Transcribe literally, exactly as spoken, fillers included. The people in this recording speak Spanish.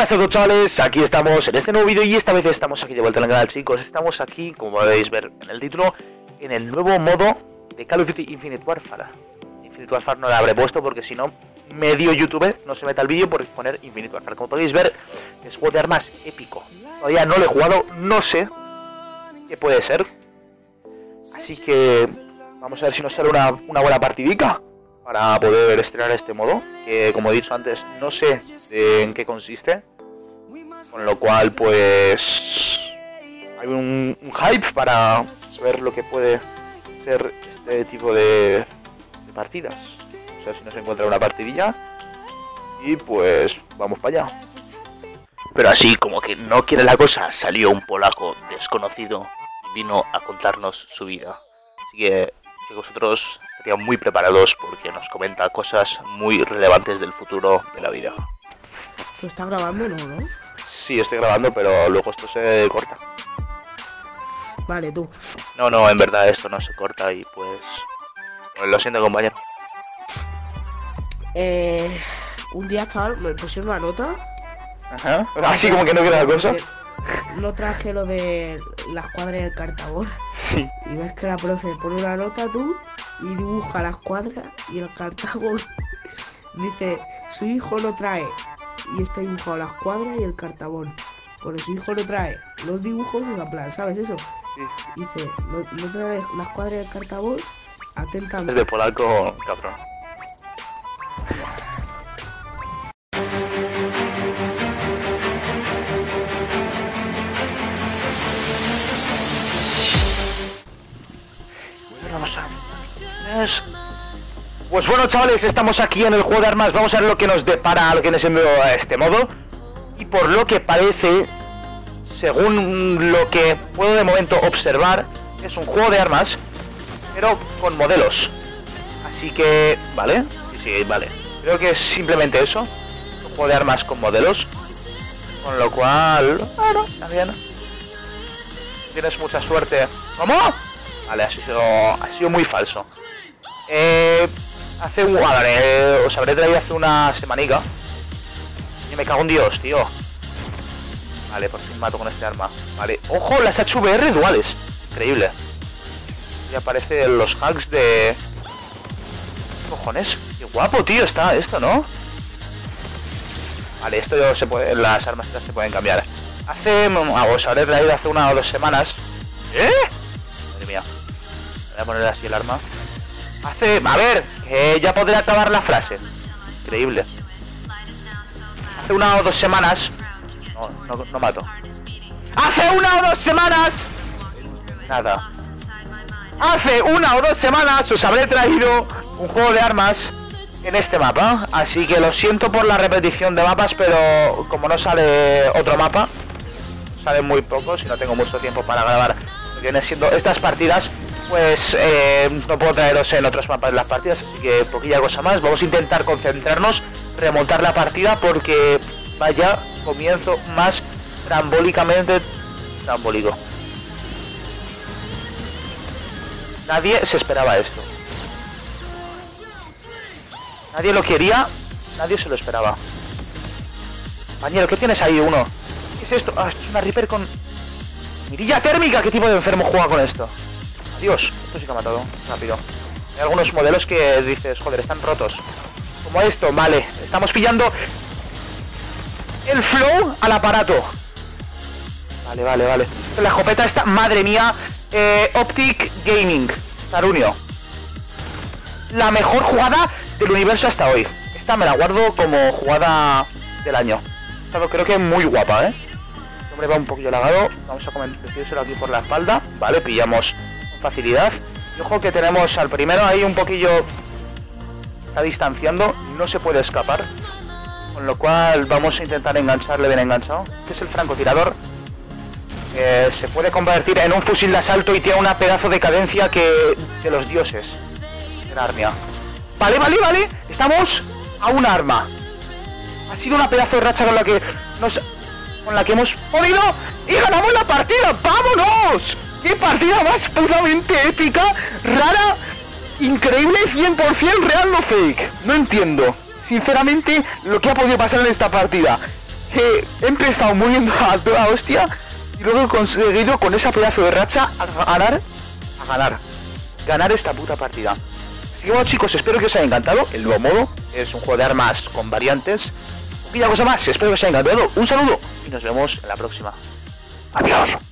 Buenas a todos, chavales, aquí estamos en este nuevo vídeo y esta vez estamos aquí de vuelta en el canal, chicos. Estamos aquí, como podéis ver en el título, en el nuevo modo de Call of Duty Infinite Warfare. Infinite Warfare no lo habré puesto porque si no, medio YouTube no se meta el vídeo por poner Infinite Warfare. Como podéis ver, es juego de armas épico. Todavía no lo he jugado, no sé qué puede ser. Así que vamos a ver si nos sale una, una buena partidica para poder estrenar este modo, que como he dicho antes, no sé en qué consiste, con lo cual pues hay un, un hype para ver lo que puede ser este tipo de, de partidas. O sea, si nos encuentra una partidilla y pues vamos para allá. Pero así como que no quiere la cosa, salió un polaco desconocido y vino a contarnos su vida. Así que que vosotros estarían muy preparados porque nos comenta cosas muy relevantes del futuro de la vida. ¿Tú estás grabando, no, no? Sí, estoy grabando, pero luego esto se corta. Vale, tú. No, no, en verdad esto no se corta y pues... pues lo siento, compañero. Eh... Un día, chaval, me pusieron una nota. Ajá. Así como que no quiero la cosa. No traje lo de la escuadra y el cartabón. Sí. Y ves que la profe pone una nota tú y dibuja la escuadra y el cartabón. Dice, su hijo no trae. Y está dibujado la escuadra y el cartabón. Porque su hijo no trae los dibujos y en plan, ¿sabes eso? Sí. Dice, no, no trae la escuadra y el cartabón. Atentamente. Es de polaco, cabrón. Pues bueno, chavales, estamos aquí en el juego de armas. Vamos a ver lo que nos depara lo que viene siendo este modo. Y por lo que parece, según lo que puedo de momento observar, es un juego de armas, pero con modelos. Así que, vale, sí, sí, vale. Creo que es simplemente eso, un juego de armas con modelos. Con lo cual, bueno, también tienes mucha suerte. ¿Cómo? Vale, ha sido, ha sido muy falso. Eh, hace un... A ver, eh, os habré traído hace una semanica. Y me cago en Dios, tío. Vale, por fin mato con este arma. Vale, ojo, las H V R duales. Increíble. Y aparecen los hacks de... ¿Qué cojones? Qué guapo, tío, está esto, ¿no? Vale, esto se puede... Las armas estas se pueden cambiar. Hace... Os habré traído hace una o dos semanas. ¿Eh? Madre mía. Voy a poner así el arma. Hace... A ver, que ya podré acabar la frase. Increíble. Hace una o dos semanas... No, no, no mato. Hace una o dos semanas... Nada. Hace una o dos semanas os habré traído un juego de armas en este mapa. Así que lo siento por la repetición de mapas, pero como no sale otro mapa, sale muy poco, si no tengo mucho tiempo para grabar lo que vienen siendo estas partidas, pues eh, no puedo traeros en otros mapas las partidas, así que poquilla cosa más. Vamos a intentar concentrarnos, remontar la partida, porque vaya comienzo más trambólicamente trambólico. Nadie se esperaba esto. Nadie lo quería, nadie se lo esperaba. Compañero, ¿qué tienes ahí, uno? ¿Qué es esto? Ah, esto es una Reaper con mirilla térmica. ¿Qué tipo de enfermo juega con esto? Dios, esto sí que ha matado rápido. Hay algunos modelos que dices, joder, están rotos. Como esto, vale. Estamos pillando el flow al aparato. Vale, vale, vale. La escopeta esta, madre mía. Eh, Optic Gaming, Tarunio. La mejor jugada del universo hasta hoy. Esta me la guardo como jugada del año. Esta creo que es muy guapa, ¿eh? El hombre va un poquillo lagado. Vamos a comentárselo aquí por la espalda. Vale, pillamos facilidad. Y ojo que tenemos al primero ahí un poquillo... Está distanciando, no se puede escapar. Con lo cual vamos a intentar engancharle bien enganchado. Este es el francotirador, que se puede convertir en un fusil de asalto y tiene una pedazo de cadencia que... de los dioses de Narnia. Vale, vale, vale. Estamos a un arma. Ha sido una pedazo de racha con la que nos... con la que hemos podido y ganamos la partida. ¡Vámonos! ¡Qué partida más puramente épica, rara, increíble, cien por cien real, no fake! No entiendo, sinceramente, lo que ha podido pasar en esta partida. que he empezado muriendo a toda hostia y luego he conseguido con esa pedazo de racha a ganar, a ganar, ganar esta puta partida. Así que bueno chicos, espero que os haya encantado el nuevo modo, es un juego de armas con variantes. Poquilla cosa más, espero que os haya encantado, un saludo y nos vemos en la próxima. Adiós.